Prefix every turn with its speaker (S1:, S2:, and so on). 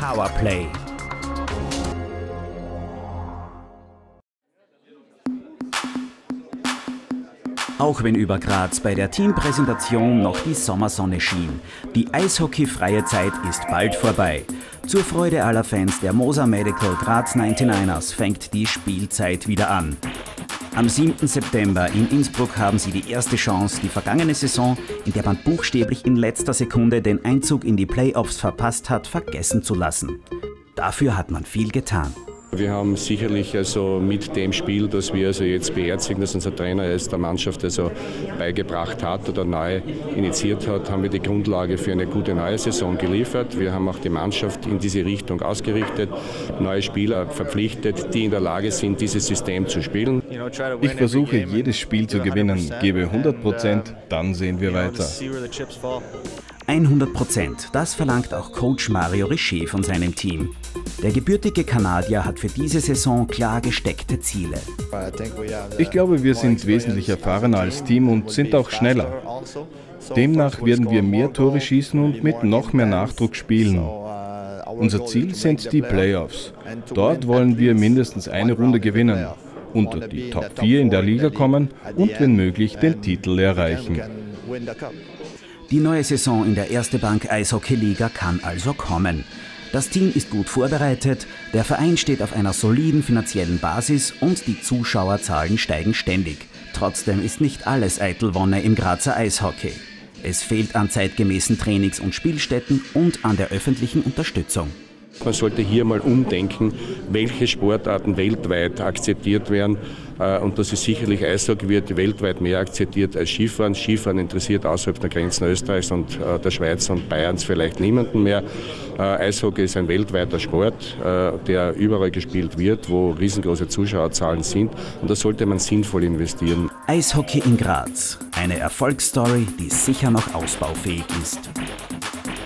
S1: Powerplay. Auch wenn über Graz bei der Teampräsentation noch die Sommersonne schien, die eishockeyfreie Zeit ist bald vorbei. Zur Freude aller Fans der Moser Medical Graz 99ers fängt die Spielzeit wieder an. Am 7. September in Innsbruck haben sie die erste Chance, die vergangene Saison, in der man buchstäblich in letzter Sekunde den Einzug in die Playoffs verpasst hat, vergessen zu lassen. Dafür hat man viel getan.
S2: Wir haben sicherlich mit dem Spiel, das wir jetzt beherzigen, das unser Trainer es der Mannschaft beigebracht hat oder neu initiiert hat, haben wir die Grundlage für eine gute neue Saison geliefert. Wir haben auch die Mannschaft in diese Richtung ausgerichtet, neue Spieler verpflichtet, die in der Lage sind, dieses System zu spielen.
S3: Ich versuche jedes Spiel zu gewinnen, gebe 100%, dann sehen wir weiter.
S1: 100%, das verlangt auch Coach Mario Richer von seinem Team. Der gebürtige Kanadier hat für diese Saison klar gesteckte Ziele.
S3: Ich glaube, wir sind wesentlich erfahrener als Team und sind auch schneller. Demnach werden wir mehr Tore schießen und mit noch mehr Nachdruck spielen. Unser Ziel sind die Playoffs. Dort wollen wir mindestens eine Runde gewinnen, unter die Top 4 in der Liga kommen und wenn möglich den Titel erreichen.
S1: Die neue Saison in der Erste Bank Eishockey-Liga kann also kommen. Das Team ist gut vorbereitet, der Verein steht auf einer soliden finanziellen Basis und die Zuschauerzahlen steigen ständig. Trotzdem ist nicht alles eitel Wonne im Grazer Eishockey. Es fehlt an zeitgemäßen Trainings- und Spielstätten und an der öffentlichen Unterstützung.
S2: Man sollte hier mal umdenken, welche Sportarten weltweit akzeptiert werden. Und das ist sicherlich, Eishockey wird weltweit mehr akzeptiert als Skifahren. Skifahren interessiert außerhalb der Grenzen Österreichs und der Schweiz und Bayerns vielleicht niemanden mehr. Eishockey ist ein weltweiter Sport, der überall gespielt wird, wo riesengroße Zuschauerzahlen sind. Und da sollte man sinnvoll investieren.
S1: Eishockey in Graz. Eine Erfolgsstory, die sicher noch ausbaufähig ist.